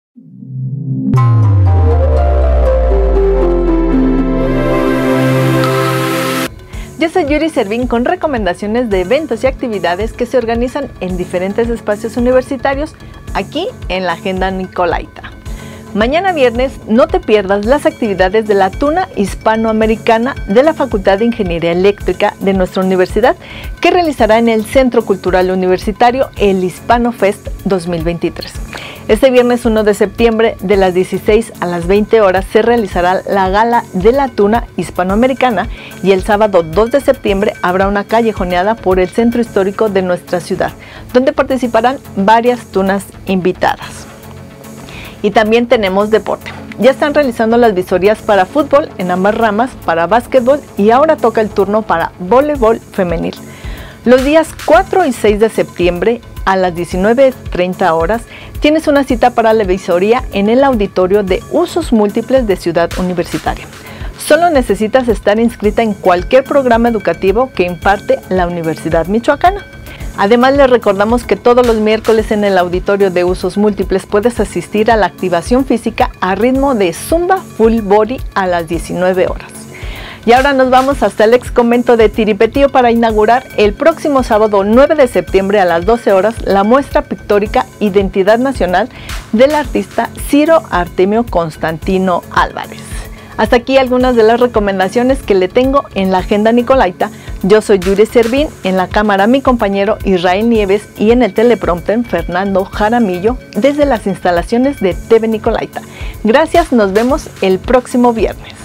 Yo soy Yuri Servín con recomendaciones de eventos y actividades que se organizan en diferentes espacios universitarios aquí en la Agenda Nicolaita. Mañana viernes no te pierdas las actividades de la Tuna Hispanoamericana de la Facultad de Ingeniería Eléctrica de nuestra universidad, que realizará en el Centro Cultural Universitario el Hispano Fest 2023. Este viernes 1 de septiembre de las 16 a las 20 horas se realizará la Gala de la Tuna Hispanoamericana y el sábado 2 de septiembre habrá una callejoneada por el centro histórico de nuestra ciudad, donde participarán varias tunas invitadas. Y también tenemos deporte. Ya están realizando las visorías para fútbol en ambas ramas, para básquetbol y ahora toca el turno para voleibol femenil. Los días 4 y 6 de septiembre a las 19:30 horas tienes una cita para la visoría en el auditorio de usos múltiples de Ciudad Universitaria. Solo necesitas estar inscrita en cualquier programa educativo que imparte la Universidad Michoacana. Además, les recordamos que todos los miércoles en el auditorio de usos múltiples puedes asistir a la activación física a ritmo de Zumba Full Body a las 19 horas. Y ahora nos vamos hasta el ex convento de Tiripetío para inaugurar el próximo sábado 9 de septiembre a las 12 horas la muestra pictórica Identidad Nacional del artista Ciro Artemio Constantino Álvarez. Hasta aquí algunas de las recomendaciones que le tengo en la Agenda Nicolaita. Yo soy Yuri Servín, en la cámara mi compañero Israel Nieves y en el teleprompter Fernando Jaramillo desde las instalaciones de TV Nicolaita. Gracias, nos vemos el próximo viernes.